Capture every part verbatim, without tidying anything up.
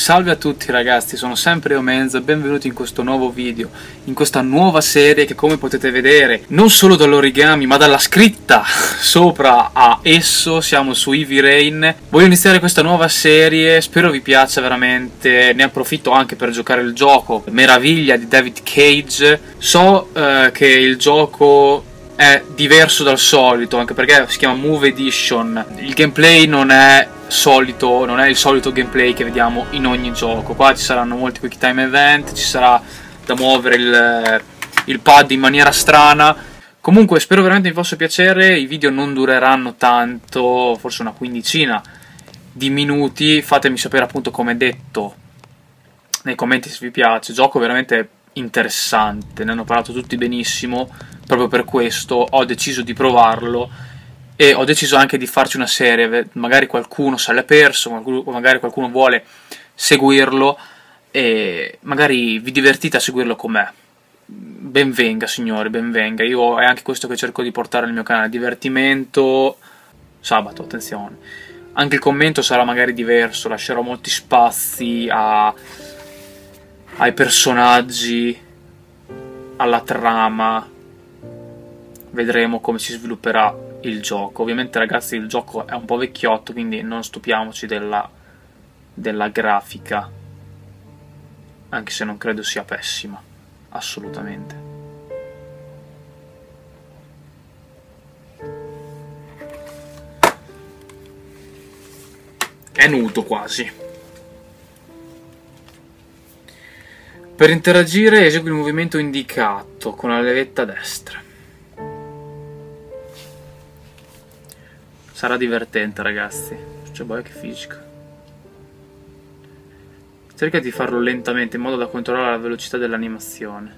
Salve a tutti ragazzi, sono sempre io Menzo e benvenuti in questo nuovo video, in questa nuova serie che, come potete vedere, non solo dall'origami ma dalla scritta sopra a esso, siamo su Heavy Rain. Voglio iniziare questa nuova serie, spero vi piaccia veramente, ne approfitto anche per giocare il gioco Meraviglia di David Cage. So eh, che il gioco è diverso dal solito, anche perché si chiama Move Edition, il gameplay non è solito, non è il solito gameplay che vediamo in ogni gioco. Qua ci saranno molti quick time event, ci sarà da muovere il, il pad in maniera strana. Comunque spero veramente vi possa piacere, i video non dureranno tanto, forse una quindicina di minuti. Fatemi sapere appunto, come detto, nei commenti se vi piace. Gioco veramente interessante, ne hanno parlato tutti benissimo, proprio per questo ho deciso di provarlo. E ho deciso anche di farci una serie, magari qualcuno se l'è perso, magari qualcuno vuole seguirlo e magari vi divertite a seguirlo con me. Benvenga signori, benvenga. Io è anche questo che cerco di portare nel mio canale, divertimento. Sabato, attenzione. Anche il commento sarà magari diverso, lascerò molti spazi a... ai personaggi, alla trama. Vedremo come si svilupperà il gioco. Ovviamente ragazzi il gioco è un po' vecchiotto, quindi non stupiamoci della, della grafica, anche se non credo sia pessima, assolutamente. È nudo quasi. Per interagire esegui il movimento indicato con la levetta destra. Sarà divertente ragazzi, cioè boh, che fisica. Cerca di farlo lentamente in modo da controllare la velocità dell'animazione.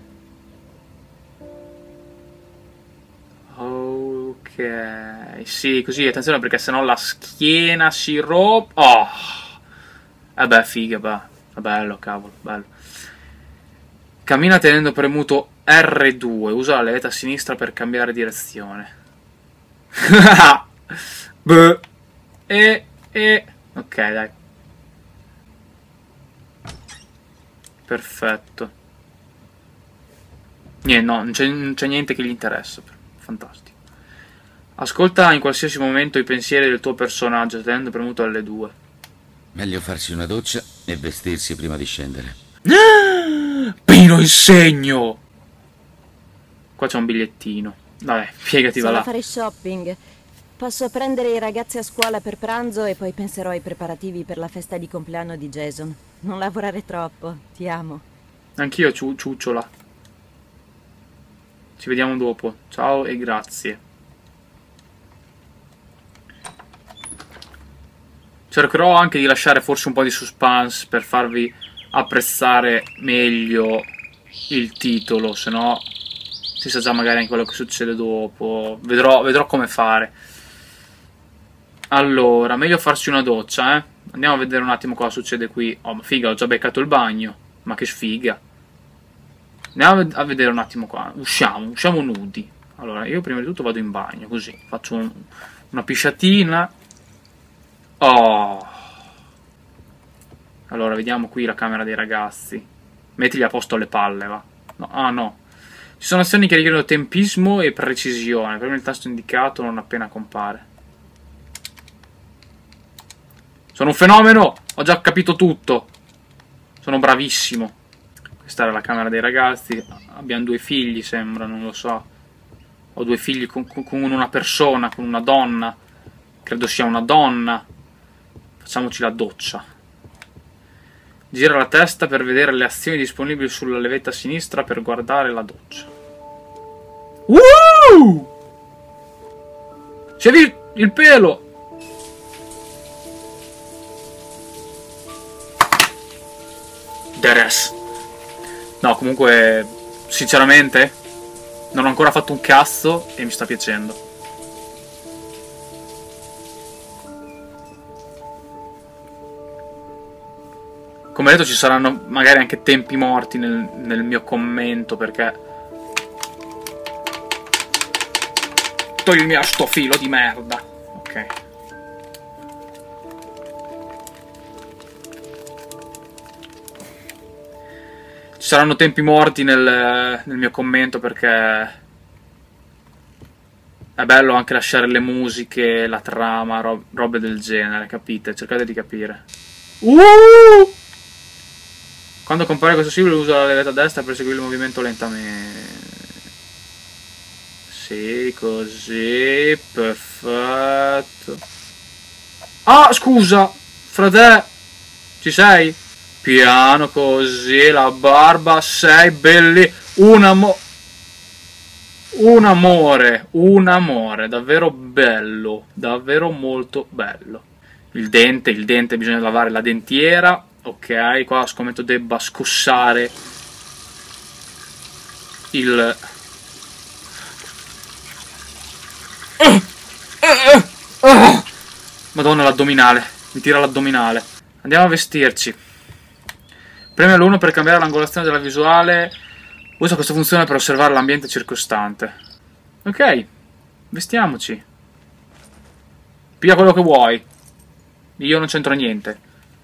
Ok, sì, così attenzione perché sennò la schiena si rompe. Oh! Vabbè, figa, beh. Bello, cavolo, bello. Cammina tenendo premuto R due, usa la levetta a sinistra per cambiare direzione. Beh. E, e... Ok, dai. Perfetto. Niente, no, non c'è niente che gli interessa. Fantastico. Ascolta in qualsiasi momento i pensieri del tuo personaggio, tenendo premuto L due. Meglio farsi una doccia e vestirsi prima di scendere. Pino il segno! Qua c'è un bigliettino. Vabbè, piegati, va là. Sono a fare shopping. Posso prendere i ragazzi a scuola per pranzo e poi penserò ai preparativi per la festa di compleanno di Jason. Non lavorare troppo, ti amo. Anch'io, ciu ciucciola. Ci vediamo dopo. Ciao e grazie. Cercherò anche di lasciare forse un po' di suspense per farvi apprezzare meglio il titolo, se no si sa già magari anche quello che succede dopo. Vedrò, vedrò come fare. Allora, meglio farsi una doccia, eh. Andiamo a vedere un attimo cosa succede qui. Oh, ma figa, ho già beccato il bagno. Ma che sfiga. Andiamo a vedere un attimo qua. Usciamo, usciamo nudi. Allora, io prima di tutto vado in bagno, così. Faccio un, una pisciatina. Oh. Allora, vediamo qui la camera dei ragazzi. Mettigli a posto le palle, va. No, ah, no. Ci sono azioni che richiedono tempismo e precisione. Premi il tasto indicato non appena compare. Sono un fenomeno! Ho già capito tutto. Sono bravissimo. Questa era la camera dei ragazzi. Abbiamo due figli, sembra, non lo so. Ho due figli con, con, con una persona, con una donna. Credo sia una donna. Facciamoci la doccia. Gira la testa per vedere le azioni disponibili sulla levetta a sinistra per guardare la doccia. Woo! Si è visto il pelo! Deres. No, comunque, sinceramente, non ho ancora fatto un cazzo e mi sta piacendo. Come detto, ci saranno magari anche tempi morti nel, nel mio commento, perché toglimi a sto filo di merda. Ok. saranno tempi morti nel, nel mio commento, perché è bello anche lasciare le musiche, la trama, rob robe del genere, capite? Cercate di capire. Uh! Quando compare questo simbolo usa la levetta a destra per seguire il movimento lentamente. Sì, così, perfetto. Ah, scusa, frate, ci sei? Piano, così, la barba, sei belli, un amore, un amore, un amore, davvero bello, davvero molto bello. Il dente, il dente, bisogna lavare la dentiera, ok, qua scommetto debba scossare il... Madonna, l'addominale, mi tira l'addominale. Andiamo a vestirci. Preme l'uno per cambiare l'angolazione della visuale. Usa questa funzione per osservare l'ambiente circostante. Ok, vestiamoci. Piglia quello che vuoi. Io non c'entro niente.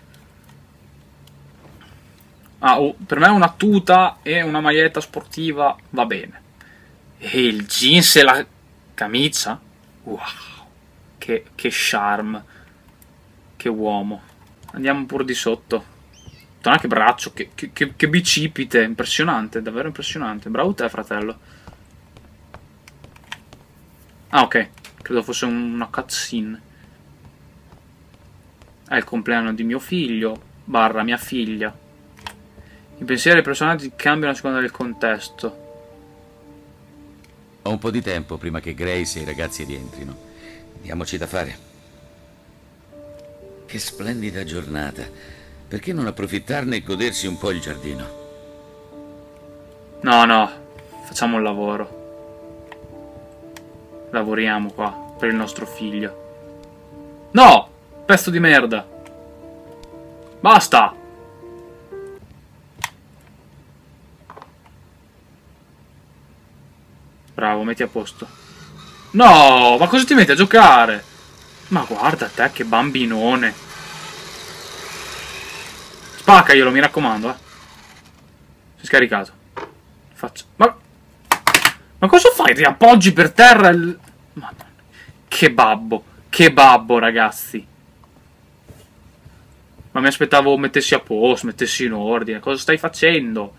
Ah, oh, per me una tuta e una maglietta sportiva va bene. E il jeans e la camicia? Wow, che, che charme. Che uomo. Andiamo pure di sotto. Madonna, che braccio, che, che, che, che bicipite. Impressionante, davvero impressionante. Bravo te, fratello. Ah, ok. Credo fosse una cutscene. È il compleanno di mio figlio, barra mia figlia. I pensieri dei personaggi cambiano a seconda del contesto. Ho un po' di tempo prima che Grace e i ragazzi rientrino. Diamoci da fare. Che splendida giornata. Perché non approfittarne e godersi un po' il giardino? No, no. Facciamo il lavoro. Lavoriamo qua per il nostro figlio. No! Pezzo di merda. Basta! Bravo, metti a posto. No, ma cosa ti metti a giocare? Ma guarda te, che bambinone. Spaccaglielo, mi raccomando, eh. Si è scaricato. Faccio... Ma... Ma cosa fai? Ti appoggi per terra il... Madonna. Che babbo. Che babbo, ragazzi. Ma mi aspettavo mettessi a posto, mettessi in ordine. Cosa stai facendo?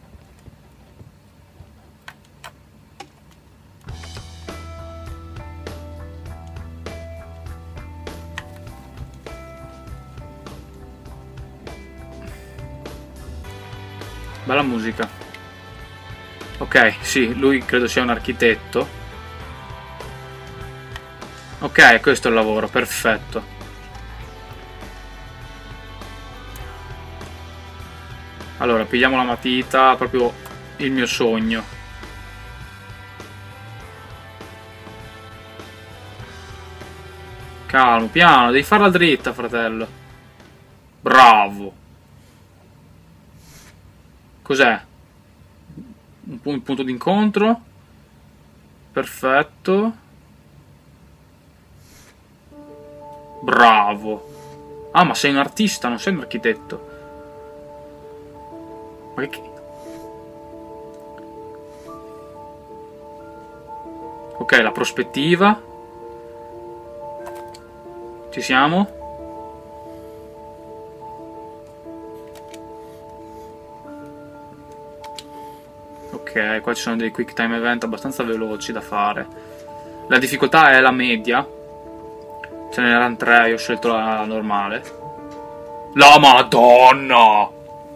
Bella musica. Ok, sì, lui credo sia un architetto. Ok, questo è il lavoro, perfetto. Allora, pigliamo la matita, proprio il mio sogno. Calmo, piano, devi farla dritta, fratello. Bravo. Cos'è? Un punto d'incontro. Perfetto. Bravo. Ah, ma sei un artista, non sei un architetto. Ma che... Ok, la prospettiva. Ci siamo? Ok, qua ci sono dei quick time event abbastanza veloci da fare. La difficoltà è la media. Ce n'erano tre, io ho scelto la normale. La Madonna!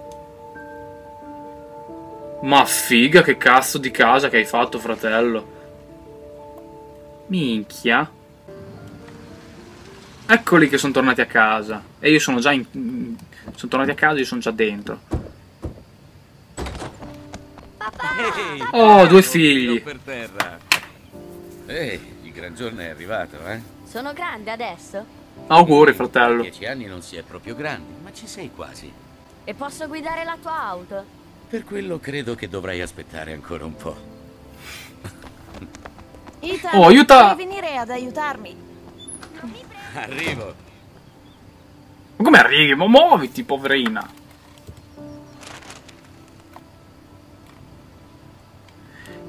Ma figa, che cazzo di casa che hai fatto, fratello. Minchia. Eccoli che sono tornati a casa. E io sono già in... Sono tornati a casa e io sono già dentro. Oh, due figli. Per terra. Ehi, il gran giorno è arrivato, eh? Sono grande adesso? Auguri, fratello. Dieci anni non si è proprio grandi, ma ci sei quasi. E posso guidare la tua auto? Per quello credo che dovrai aspettare ancora un po'. Ethan, oh, aiuta! puoi venire ad aiutarmi? Arrivo. Ma come arrivi? Ma muoviti, poverina.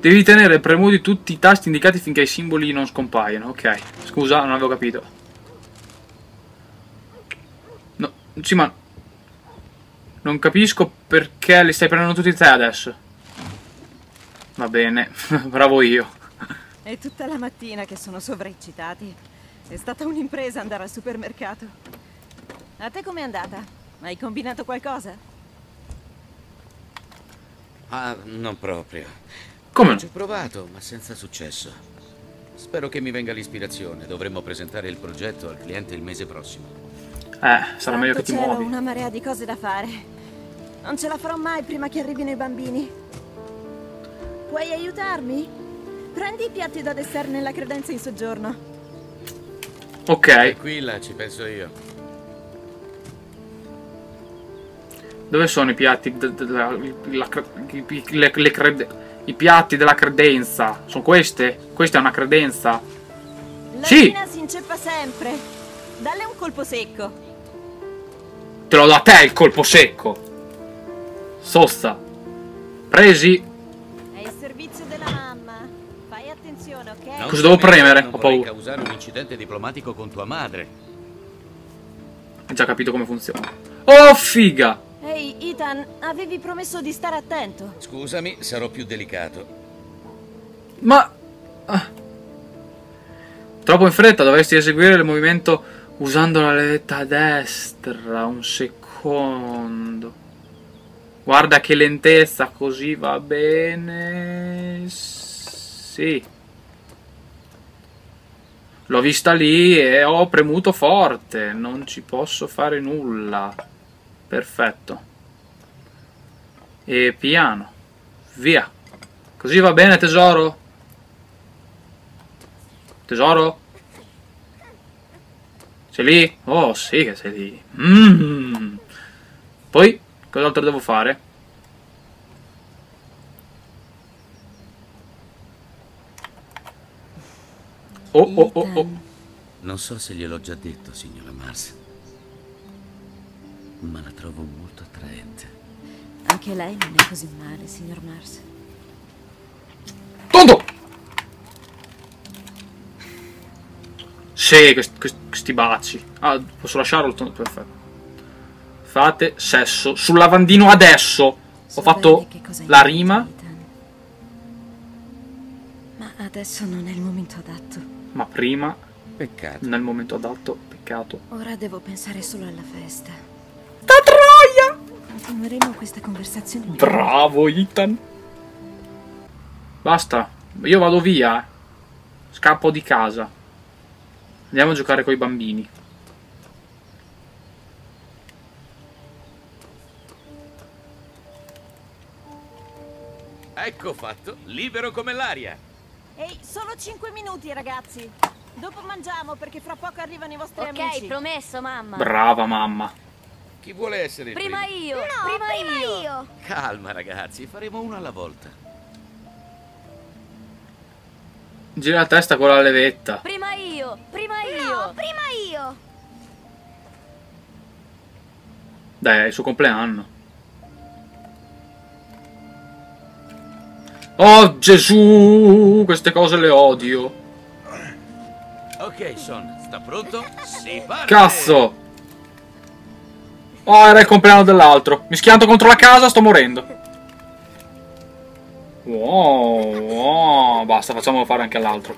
Devi tenere premuti tutti i tasti indicati finché i simboli non scompaiono. Ok, scusa, non avevo capito. No, sì, ma... non capisco perché li stai prendendo tutti te adesso. Va bene, bravo io. È tutta la mattina che sono sovraeccitati. È stata un'impresa andare al supermercato. A te com'è andata? Hai combinato qualcosa? Ah, non proprio. Come? Ci ho provato, ma senza successo. Spero che mi venga l'ispirazione. Dovremmo presentare il progetto al cliente il mese prossimo. Eh, sarà meglio che ti C'era muovi. una marea di cose da fare. Non ce la farò mai prima che arrivino i bambini. Puoi aiutarmi? Prendi i piatti da dessert nella credenza in soggiorno. Ok. Tranquilla, ci penso io. Dove sono i piatti della, la, i, le, le crede, i piatti della credenza? Sono queste? Questa è una credenza? La Sì! Nina si inceppa sempre. Dalle un colpo secco. Te lo do a te il colpo secco. Sossa. Presi. È il servizio della mamma. Fai attenzione, ok? Non Cosa devo premere? Non Ho vorrei paura. causare un incidente diplomatico con tua madre. Hai già capito come funziona. Oh, figa! Ehi, Ethan, avevi promesso di stare attento. Scusami, sarò più delicato. Ma... ah. Troppo in fretta, dovresti eseguire il movimento usando la levetta a destra. Un secondo. Guarda che lentezza, così va bene. Sì. L'ho vista lì e ho premuto forte. Non ci posso fare nulla. Perfetto. E piano. Via. Così va bene, tesoro? Tesoro? Sei lì? Oh, sì che sei lì. Mm. Poi, cos'altro devo fare? Oh, oh, oh, oh. Non so se gliel'ho già detto, signora Mars, ma la trovo molto attraente. Anche lei non è così male, signor Mars. Tonto! Sì, questi, questi, questi baci. Ah, posso lasciarlo? Perfetto. Fate sesso sul lavandino adesso. So Ho fatto bene che cosa la intendi, rima. Ethan. Ma adesso non è il momento adatto. Ma prima, Peccato. nel momento adatto, peccato. Ora devo pensare solo alla festa. Da troia! Continueremo questa conversazione. Bravo, Ethan. Basta. Io vado via. Scappo di casa. Andiamo a giocare con i bambini. Ecco fatto, libero come l'aria. Ehi, solo cinque minuti, ragazzi. Dopo mangiamo perché fra poco arrivano i vostri Ok, amici. promesso, mamma. Brava mamma. Chi vuole essere il Prima primo? io. No, prima, prima io. io. Calma ragazzi, faremo uno alla volta. Gira la testa con la levetta. Prima io. Prima io. No, prima io. Dai, è il suo compleanno. Oh Gesù, queste cose le odio. Ok, Son, sta pronto? Si parte! Cazzo! Oh, era il compleanno dell'altro. Mi schianto contro la casa, sto morendo. Wow, wow. Basta, facciamolo fare anche all'altro.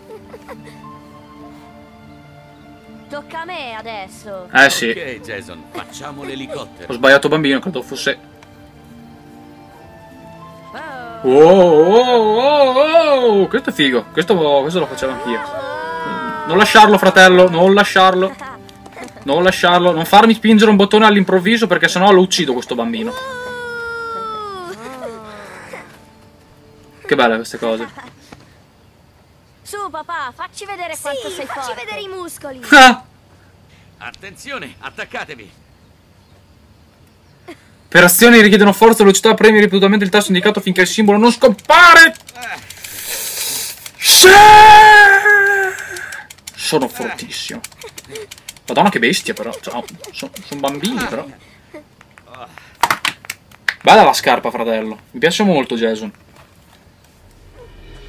Tocca a me adesso. Eh sì, Ok, Jason, facciamo ho l'elicottero. sbagliato bambino, credo fosse... Oh. Wow, wow, wow, wow. Questo è figo, questo, questo lo facevo anch'io. Non lasciarlo, fratello, non lasciarlo. Non lasciarlo, non farmi spingere un bottone all'improvviso perché sennò lo uccido questo bambino. Che belle queste cose. Su, papà, facci vedere quanto Sì, sei facci forte. vedere i muscoli. Ah! Attenzione, attaccatevi. Per azioni richiedono forza e velocità, premi ripetutamente il tasto indicato finché il simbolo non scompare. Sì! Sono fortissimo. Madonna che bestia però. Sono, sono, sono bambini però. Bella la scarpa, fratello. Mi piace molto, Jason.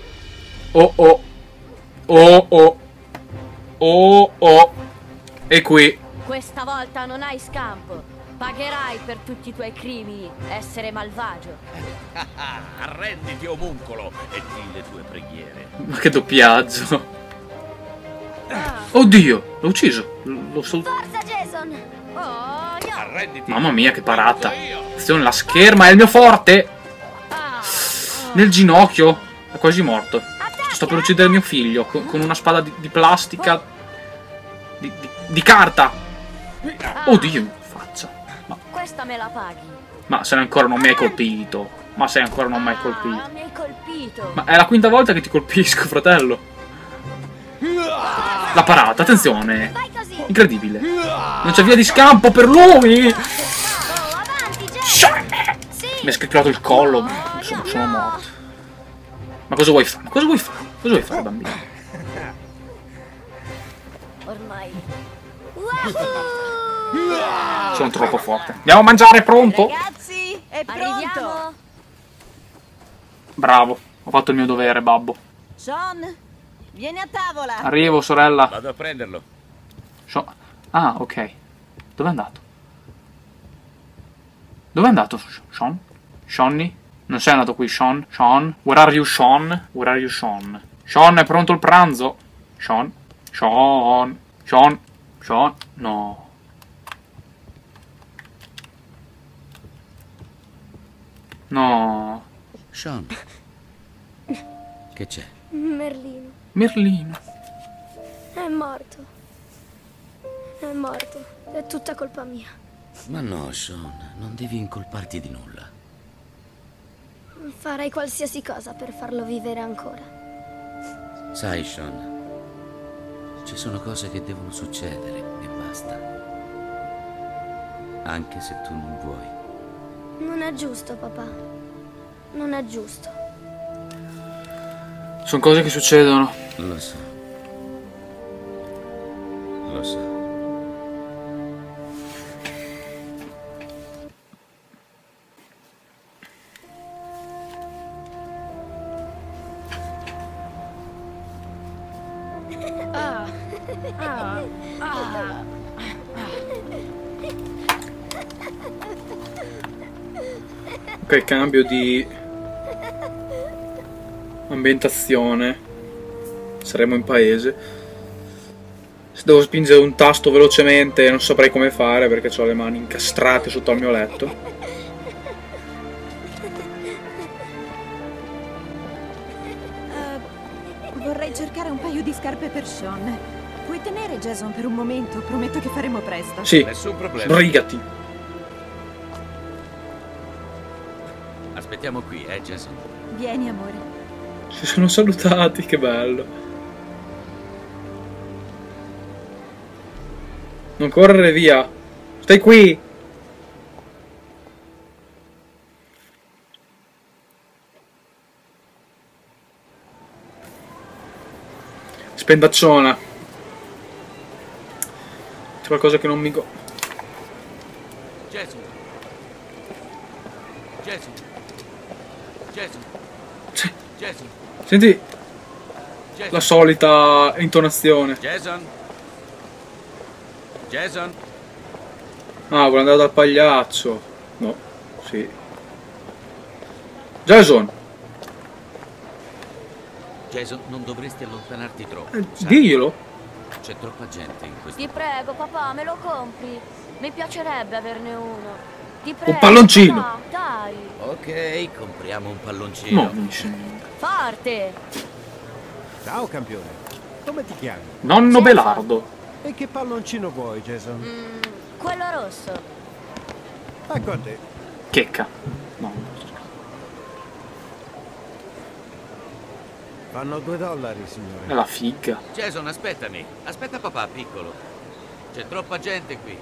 Oh oh. Oh oh. Oh oh. E qui. Questa volta non hai scampo. Pagherai per tutti i tuoi crimini, essere malvagio. Arrenditi, omuncolo, e di le tue preghiere. Ma che doppiaggio. Oddio, l'ho ucciso. L'ho sol... Forza, Jason! Oh, no! Arrenditi. Mamma mia, che parata. Attenzione, la scherma è il mio forte. Nel ginocchio. È quasi morto. Sto per uccidere mio figlio con, con una spada di, di plastica. Di, di, di carta. Oddio, faccia. Ma, Questa me la paghi. ma se ancora non mi hai colpito. Ma se ancora non mi hai colpito. Ah, mi hai colpito. Ma è la quinta volta che ti colpisco, fratello. La parata, attenzione. Vai così. Incredibile. Non c'è via di scampo per lui. Oh, avanti, Jason. Sì. Mi ha scricchiolato il collo. No, Sono, no, sono no. morto. Ma cosa vuoi fare? Ma cosa vuoi fare? Cosa vuoi fare, bambino? Ormai. Wahoo! Sono troppo forte. Andiamo a mangiare, pronto? Ragazzi, è pronto! Arriviamo. Bravo. Ho fatto il mio dovere, babbo. Sean, vieni a tavola! Arrivo, sorella. Vado a prenderlo. So- ah, ok. Dove è andato? Dove è andato, Sean? Shawnee? Non sei andato qui, Sean? Sean? Where are you, Sean? Where are you, Sean? Sean, è pronto il pranzo? Sean? Sean? Sean? Sean? No. No. Sean. Che c'è? Merlino Merlino. è morto. È morto. È tutta colpa mia. Ma no, Sean, non devi incolparti di nulla. Farei qualsiasi cosa per farlo vivere ancora. Sai, Sean, ci sono cose che devono succedere e basta. Anche se tu non vuoi. Non è giusto, papà. Non è giusto. Sono cose che succedono. Lo so. Lo so. Ah. Ah. Ah. Ok, cambio di ambientazione. Saremo in paese. Se devo spingere un tasto velocemente non saprei come fare perché ho le mani incastrate sotto al mio letto. Uh, vorrei cercare un paio di scarpe per Sean. Puoi tenere Jason per un momento? Prometto che faremo presto. Sì, Nessun problema. sbrigati. Aspettiamo qui, eh, Jason. Vieni, amore. Si sono salutati, che bello. Non correre via. Stai qui. Spendacciona. C'è qualcosa che non mi go... Jason. Jason. Jason. Sì. Jason. Senti Jason. la solita intonazione. Jason. Jason. Ah, vuole andare dal pagliaccio. No, sì. Jason, Jason, non dovresti allontanarti troppo. eh, sai? diglielo. C'è troppa gente in questo. Ti prego, papà, me lo compri? Mi piacerebbe averne uno. Ti prego, Un palloncino. papà, dai. Ok, compriamo un palloncino. No, non dice niente. Forte. Ciao campione, come ti chiami? Nonno Belardo. E che palloncino vuoi, Jason? Mm, quello rosso. Ecco a te. Checca. No. Fanno due dollari, È signore. la figa. Jason, aspettami. Aspetta papà, piccolo. C'è troppa gente qui.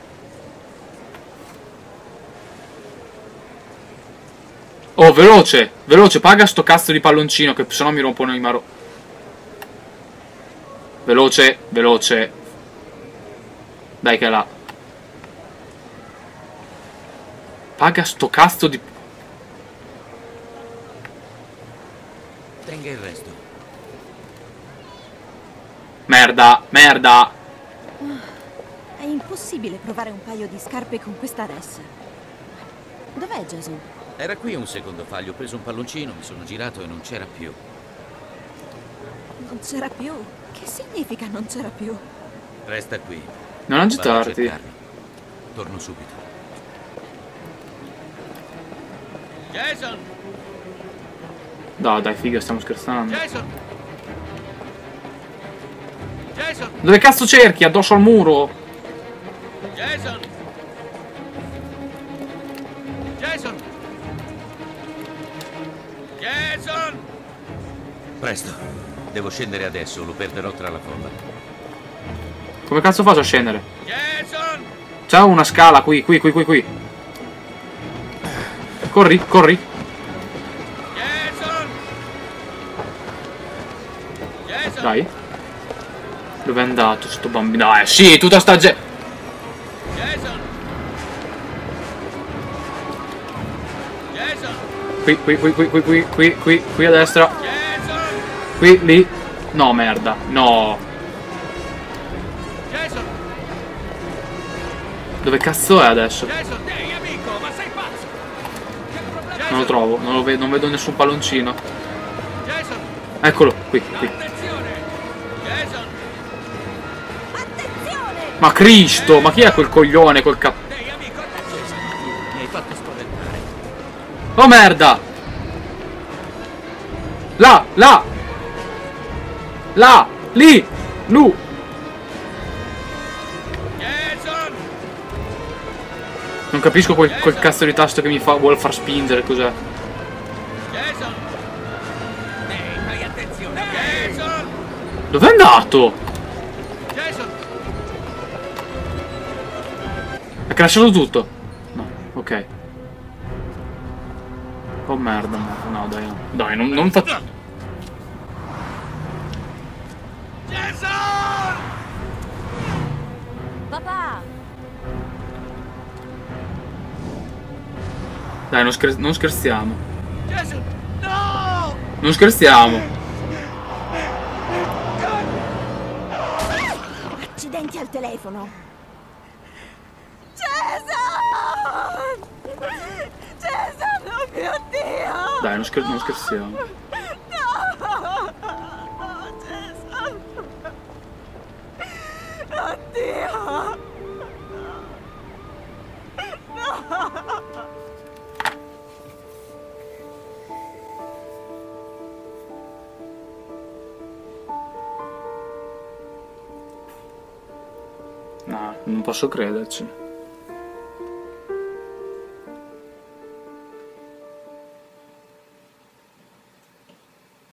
Oh, veloce, veloce, paga sto cazzo di palloncino che sennò mi rompono i maro... Veloce, veloce. Dai che è là. Paga sto cazzo di... Tenga il resto. Merda, merda. È impossibile provare un paio di scarpe con questa res. Dov'è Jason? Era qui un secondo fa, gli ho preso un palloncino, mi sono girato e non c'era più. Non c'era più? Che significa non c'era più? Resta qui. Non Vado a agitarti. cercarlo. Torno subito. Jason! No, dai, figa, stiamo scherzando. Jason! Jason! Dove cazzo cerchi? Addosso al muro? Jason! Jason! Jason! Presto, devo scendere adesso, lo perderò tra la folla. Come cazzo faccio a scendere? Jason! C'è una scala qui, qui, qui, qui, qui. Corri, corri. Jason! Jason! Dai. Dove è andato sto bambino? Dai, sì, tutta sta gente. Jason! Jason! Qui, qui, qui, qui, qui, qui, qui, qui, qui a destra. Jason! Qui, lì. No, merda. No. Jason! Dove cazzo è adesso? Jason! Ehi amico, ma sei pazzo? Che problema? Non lo trovo, non lo vedo, non vedo nessun palloncino. Jason! Eccolo, qui, qui. Attenzione! Jason! Attenzione! Ma Cristo, ma chi è quel coglione col cap... Ehi amico, attenzione! Mi hai fatto spaventare. Oh merda! Là, là! Là! Lì! Lu! Jason! Non capisco quel, quel cazzo di tasto che mi fa, vuole far spingere, cos'è? Jason! Ehi, fai attenzione! Jason! Dov'è andato? Jason! È crashato tutto? No, ok. Oh merda, merda, no dai, no. Dai, non, non fa... Jason! Papà! Dai, non, scher non scherziamo. Jason! No! Non scherziamo. Accidenti al telefono. Jason! Jason, oh mio Dio! Dai, non, scher non scherziamo. No! Jason! Oddio! No, non posso crederci.